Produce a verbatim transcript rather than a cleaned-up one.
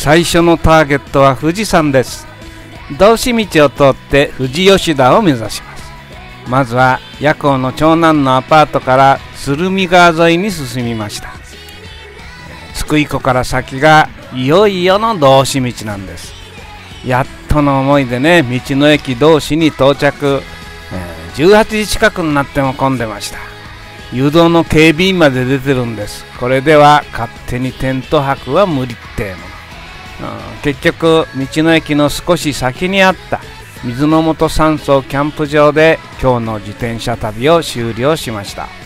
最初のターゲットは富士山です。道志道を通って富士吉田を目指します。まずは夜行の長男のアパートから鶴見川沿いに進みました。津久井湖から先がいよいよの道志道なんです。やっとの思いでね、道の駅道志に到着、えー、じゅうはちじ近くになっても混んでました。誘導の警備員まで出てるんです。これでは勝手にテント泊は無理ってもの、うん、結局道の駅の少し先にあった水の元山荘キャンプ場で今日の自転車旅を終了しました。